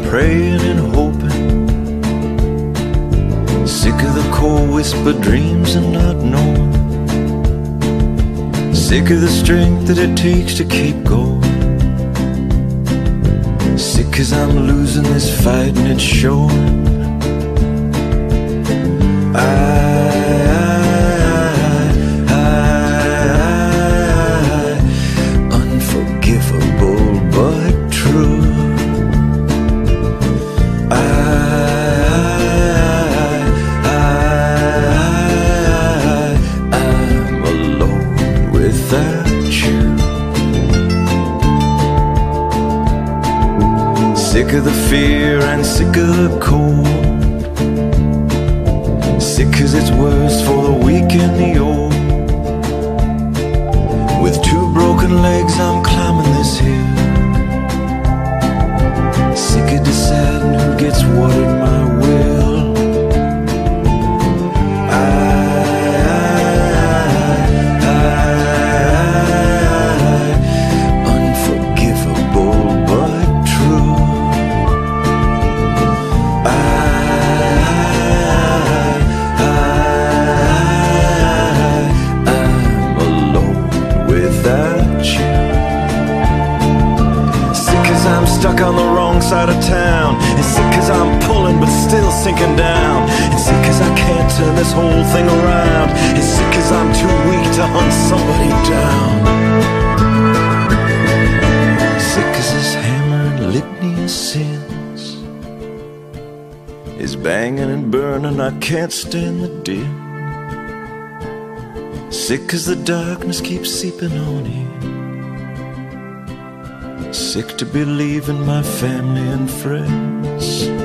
praying and hoping. Sick of the cold whispered dreams and not knowing. Sick of the strength that it takes to keep going. Sick 'cause I'm losing this fight and it's showing. Unforgivable but true. I'm alone without you. Sick of the fear and sick of the cold. Sick 'cause it's worse for the weak and the old. With two broken legs I'm climbing this hill. Sick of deciding who gets what in my will. Unforgivable but true. I'm stuck on the wrong side of town. It's sick 'cause I'm pulling but still sinking down. It's sick 'cause I can't turn this whole thing around. It's sick 'cause I'm too weak to hunt somebody down. Sick 'cause this hammer and litany of sins is banging and burning, I can't stand the dim. Sick 'cause the darkness keeps seeping on in. Sick to be leaving my family and friends.